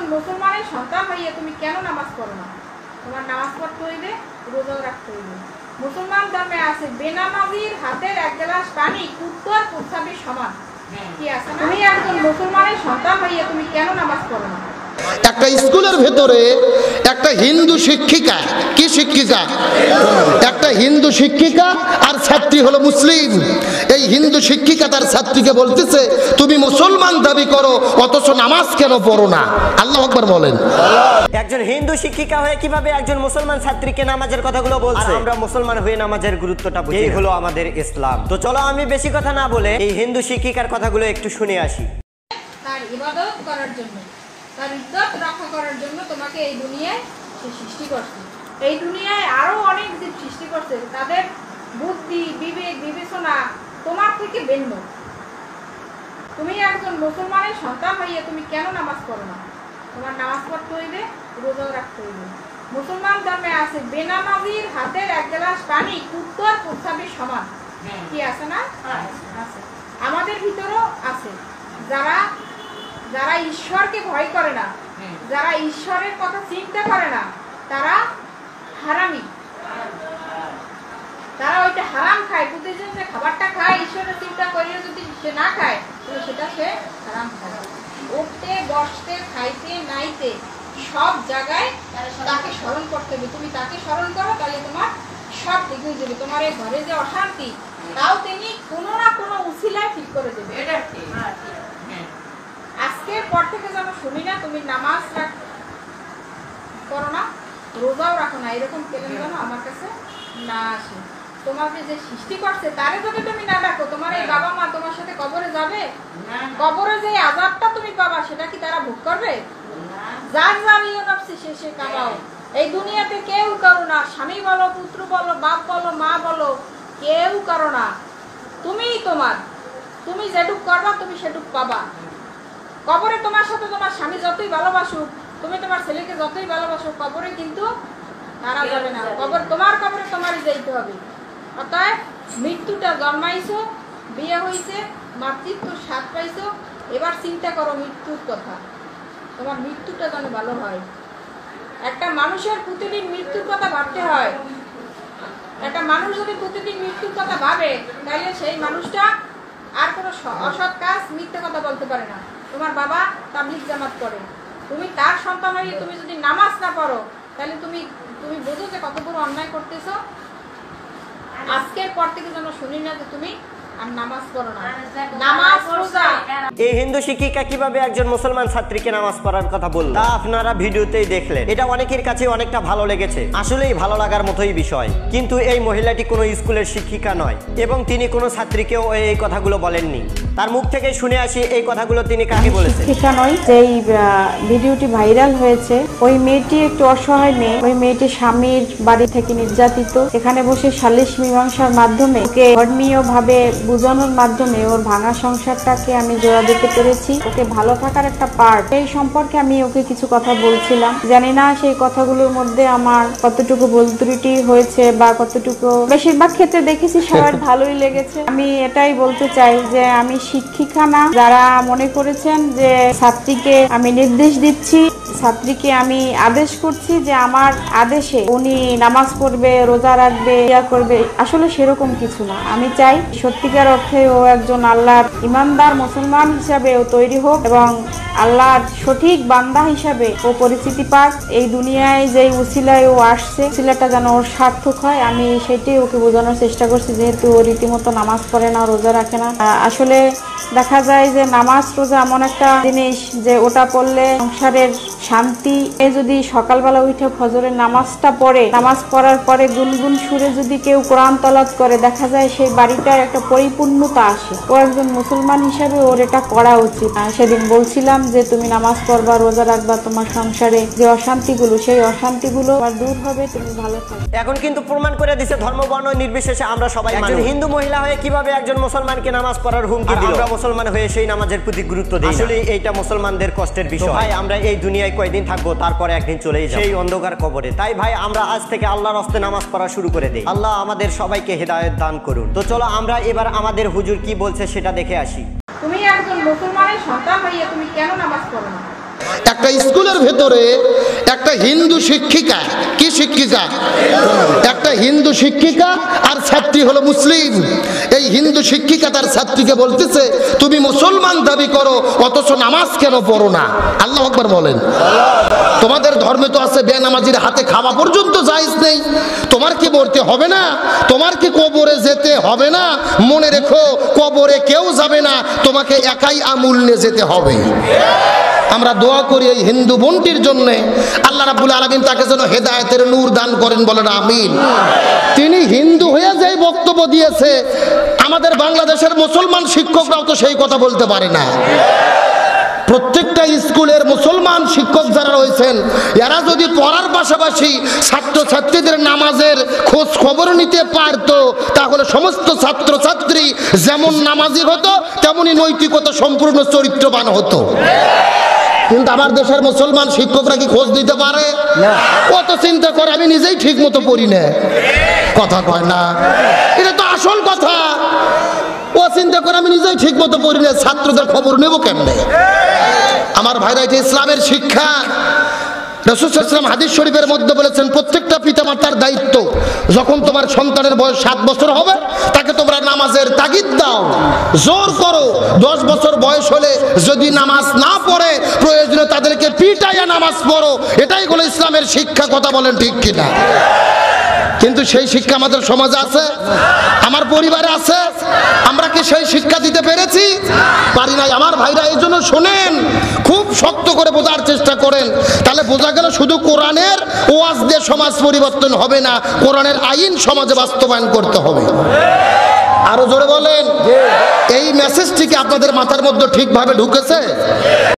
একজন মুসলমানের সন্তান হইয়া তুমি কেন নামাজ পড়ো না? তোমার নামাজ পড়তে হইবে, রোজাও রাখতে হইবে। মুসলমান ধর্মে আছে বেনামাজির হাতের এক গ্লাস পানি কুত্তার প্রস্রাবের সমান। কি আছে না? তুমি একজন মুসলমানের সন্তান হইয়া তুমি কেন নামাজ পড়ো না? একটা স্কুলের ভেতরে একটা হিন্দু শিক্ষিকা, কি শিক্ষিকা? একটা হিন্দু শিক্ষিকা আর ছাত্রী হলো মুসলিম। এই হিন্দু শিক্ষিকা তার ছাত্রীকে বলতেছে তুমি মুসলমান দাবি করো অথচ নামাজ কেন পড়ো না? আল্লাহু আকবার বলেন। একজন হিন্দু শিক্ষিকা হয়ে কিভাবে একজন মুসলমান ছাত্রীকে নামাজের কথাগুলো বলছে? আমরা মুসলমান হয়ে নামাজের গুরুত্বটা বুঝি। এই হলো আমাদের ইসলাম। তো চলো আমি বেশি কথা না বলে এই হিন্দু শিক্ষিকার কথাগুলো একটু শুনে আসি। তার ইবাদত করার জন্য, তার ইজ্জত রক্ষা করার জন্য তোমাকে এই দুনিয়ায় সে সৃষ্টি করছে। এই দুনিয়ায় আরো অনেক জীব সৃষ্টি করছে, তাদের বুদ্ধি, বিবেক, বিবেচনা তোমার থেকে ভিন্ন। তুমি একজন মুসলমানের সন্তান হইয়া তুমি কেন নামাজ পড়ো না? তোমার নামাজ পড়তে হইবে, রোজাও রাখতে হইবে। মুসলমান ধর্মে আছে বেনামাজির হাতের এক গ্লাস পানি কুত্তার প্রস্রাবের সমান। কি আছে না? আছে। আমাদের ভিতরেও আছে যারা যারা ঈশ্বরকে ভয় করে না, যারা ঈশ্বরের কথা চিন্তা করে না, তারা হারামি। তারা ওইটা হারাম খায়। প্রতিদিন যে খাবারটা খায় ঈশ্বরের চিন্তা করিয়ে যদি সে না খায় তাহলে সেটা সে হারাম খায়। উঠতে, বসতে, খাইতে, নাইতে সব জায়গায় তাকে স্মরণ করতে হবে। তুমি তাকে স্মরণ করো তাহলে তোমার সব ঠিক হয়ে যাবে। তোমার এই ঘরে যে অশান্তি তাও তিনি কোনো না কোনো উছিলায় ঠিক করে দেবে। আজকের পর থেকে যেন শুনি না তুমি নামাজ করো না, রোজাও রাখো না, এরকম কেলেন যেন আমার কাছে না আসে। তোমাকে যে সৃষ্টি করছে তারে যদি তুমি না ডাকো, তোমার এই বাবা মা তোমার সাথে কবরে যাবে? কবরে যে আযাবটা তুমি পাবা সেটা কি তারা ভোগ করবে? যার জানিও নফসি সে কামাও। এই দুনিয়াতে কেউ করো না, স্বামী বলো, পুত্র বলো, বাপ বলো, মা বলো, কেউ করো না। তুমিই তোমার, তুমি যেটুক করবা তুমি সেটুক পাবা। কবরে তোমার সাথে তোমার স্বামী যতই ভালোবাসুক, তুমি তোমার ছেলেকে যতই ভালোবাসো, কবরে কিন্তু তারা যাবে না। কবরে তোমারই যাইতে হবে। অতএব মৃত্যুটা জন্মাইছো, বিয়ে হয়েছে, মাতৃত্বর স্বাদ পাইছো, এবার চিন্তা করো মৃত্যুর কথা। তোমার মৃত্যুটা যেন ভালো হয়। একটা মানুষের প্রতিদিন মৃত্যুর কথা ভাবতে হয়। একটা মানুষ যদি প্রতিদিন মৃত্যুর কথা ভাবে তাহলে সেই মানুষটা আর কোনো অসৎ কাজ, মিথ্যে কথা বলতে পারে না। তোমার বাবা তাবলীগ জামাত করে, তুমি তার সন্তান হয়ে তুমি যদি নামাজ না পড়ো তাহলে তুমি বোঝো যে কত বড় অন্যায় করতেছো। আজকের পর থেকে যেন শুনি না যে তুমি আর নামাজ পড়ো না। নামাজ রোজা। এই হিন্দু শিক্ষিকা কিভাবে একজন মুসলমান ছাত্রীকে নামাজ পড়ার কথা বলল তা আপনারা ভিডিওতেই দেখলেন। এটা অনেকের কাছে অনেকটা ভালো লেগেছে, আসলেই ভালো লাগার মতোই বিষয়। কিন্তু এই মহিলাটি কোনো স্কুলের শিক্ষিকা নয় এবং তিনি কোনো ছাত্রীকেও এই কথাগুলো বলেননি। তার মুখ থেকে শুনে আসি এই কথাগুলো তিনি কাকে বলেছেন। শিক্ষিকা নয়, যেই ভিডিওটি ভাইরাল হয়েছে ওই মেয়েটি একটু অসহায় মেয়ে। ওই মেয়েটি স্বামীর বাড়ি থেকে নির্যাতিত। এখানে বসে সালিশ মীমাংসার মাধ্যমে ওকে ধর্মীয়ভাবে বোঝানোর মাধ্যমে ওর ভাঙা সংসারটাকে আমি জোড়া দিতে পেরেছি। ওকে ভালো থাকার একটা পার্ট, এই সম্পর্কে আমি ওকে কিছু কথা বলছিলাম। জানি না সেই কথাগুলোর মধ্যে আমার কতটুকু ভুল ত্রুটি হয়েছে বা কতটুকু, বেশিরভাগ ক্ষেত্রে দেখেছি সবার ভালোই লেগেছে। আমি এটাই বলতে চাই যে আমি শিক্ষিকা না। যারা মনে করেছেন যে ছাত্রীকে আমি নির্দেশ দিচ্ছি, ছাত্রীকে আমি আদেশ করছি যে আমার আদেশে উনি নামাজ পড়বে, রোজা রাখবে, ইয়া করবে, আসলে সেরকম কিছু না। আমি চাই সত্যিকার অর্থে ও একজন আল্লাহর ইমানদার মুসলমান হিসাবে ও তৈরি হোক এবং আল্লাহর সঠিক বান্দা হিসাবে ও পরিচিতি পাক। এই দুনিয়ায় যে উসিলায় ও আসছে, উসিলাটা যেন ওর সার্থক হয়, আমি সেটাই ওকে বোঝানোর চেষ্টা করছি। যেহেতু ও রীতিমতো নামাজ পড়ে না, রোজা রাখে না। আসলে দেখা যায় যে নামাজ রোজা এমন একটা জিনিস যে ওটা পড়লে সংসারের শান্তি। যদি সকালবেলা উঠে ফজরের নামাজটা পড়ে, নামাজ পড়ার পরে গুনগুন সুরে যদি কেউ কোরআন তেলাওয়াত করে, দেখা যায় সেই বাড়িটার একটা পরিপূর্ণতা আসে। ও একজন মুসলমান হিসাবে ওর এটা করা উচিত। সেদিন বলছিলাম যে তুমি নামাজ পড়বা, রোজা রাখবা, তোমার সংসারে যে অশান্তিগুলো সেই অশান্তিগুলো দূর হবে, তুমি ভালো থাকবে। এখন কিন্তু প্রমাণ করে দিছে ধর্ম বর্ণ নির্বিশেষে আমরা সবাই একজন হিন্দু মহিলা হয়ে কিভাবে একজন মুসলমানকে নামাজ পড়ার হুমকি দিল। আমরা মুসলমান হয়ে সেই নামাজের প্রতি গুরুত্ব দিই। আসলে এইটা মুসলমানদের কষ্টের বিষয়। ভাই আমরা এই দুনিয়ায় কয়দিন থাকবো, তারপরে একদিন চলেই যাব সেই অন্ধকার কবরে। তাই ভাই আমরা আজ থেকে আল্লাহর রাস্তে নামাজ পড়া শুরু করে দেই। আল্লাহ আমাদের সবাইকে হেদায়েত দান করুন। তো চলো আমরা এবার আমাদের হুজুর কি বলছে সেটা দেখে আসি। তুমি একজন মুসলমানের সন্তান হইয়া তুমি কেন নামাজ পড়ো না? একটা স্কুলের ভেতরে একটা হিন্দু শিক্ষিকা, কি শিক্ষিকা? একটা হিন্দু শিক্ষিকা আর ছাত্রী হলো মুসলিম। এই হিন্দু শিক্ষিকা তার ছাত্রীকে বলতেছে তুমি মুসলমান দাবি করো অথচ নামাজ কেন পড়ো না? আল্লাহু আকবার বলেন। তোমাদের ধর্মে তো আছে বেনামাজির হাতে খাওয়া পর্যন্ত জায়েজ নেই, তোমার কি পড়তে হবে না? তোমার কি কবরে যেতে হবে না? মনে রেখো কবরে কেউ যাবে না, তোমাকে একাই আমুল নিয়ে যেতে হবে। আমরা দোয়া করি এই হিন্দু বোনটির জন্য, আল্লাহ রাব্বুল আলামিন তাকে যেন হেদায়েতের নূর দান করেন, বলেন আমিন। তিনি হিন্দু হয়ে যে বক্তব্য দিয়েছে, আমাদের বাংলাদেশের মুসলমান শিক্ষকরাও তো সেই কথা বলতে পারে না। প্রত্যেকটা স্কুলের মুসলমান শিক্ষক যারা রয়েছেন, এরা যদি পড়ার পাশাপাশি ছাত্রছাত্রীদের নামাজের খোঁজ খবর নিতে পারতো, তাহলে সমস্ত ছাত্রছাত্রী যেমন নামাজি হতো তেমনি নৈতিকতা সম্পূর্ণ চরিত্রবান হতো। কিন্তু আমার দেশের মুসলমান শিক্ষকরা কি খোঁজ দিতে পারে? কত চিন্তা করে আমি নিজেই ঠিক মতো পড়ি না, কথা কয় না, এটা তো আসল কথা। ও চিন্তা করে আমি নিজেই ঠিক মতো পড়ি না, ছাত্রদের খবর নেব কেমনে? আমার ভাইরা, এটা ইসলামের শিক্ষা। রাসূল সাল্লাল্লাহু আলাইহি ওয়াসাল্লাম হাদিস শরীফের মধ্যে বলেছেন প্রত্যেকটা পিতামাতার দায়িত্ব, যখন তোমার সন্তানের বয়স 7 বছর হবে তাকে তোমরা নামাজের তাগিদ দাও, জোর করো। 10 বছর বয়স হলে যদি নামাজ না পড়ে প্রয়োজনে তাদেরকে পিটাইয়া নামাজ পড়ো। এটাই হলো ইসলামের শিক্ষা, কথা বলেন ঠিক কিনা? কিন্তু সেই শিক্ষা আমাদের সমাজে আছে, আমার পরিবারে আছে। আমরা কি সেই শিক্ষা দিতে পেরেছি? পারি নাই। আমার ভাইরা, এই জন্য শোনেন, খুব শক্ত করে বোঝার চেষ্টা করেন, তাহলে বোঝা গেল শুধু কোরআনের ওয়াজ দিয়ে সমাজ পরিবর্তন হবে না, কোরআনের আইন সমাজে বাস্তবায়ন করতে হবে। আরো জোরে বলেন। এই মেসেজটিকে আপনাদের মাথার মধ্যে ঠিকভাবে ঢুকেছে?